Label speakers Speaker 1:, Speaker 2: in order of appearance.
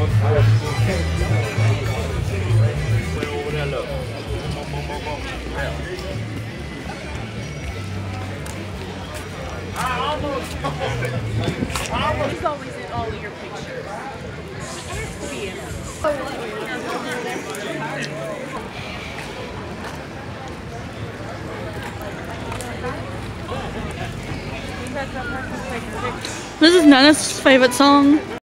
Speaker 1: He's always in all of your pictures.
Speaker 2: This is Nana's favorite song.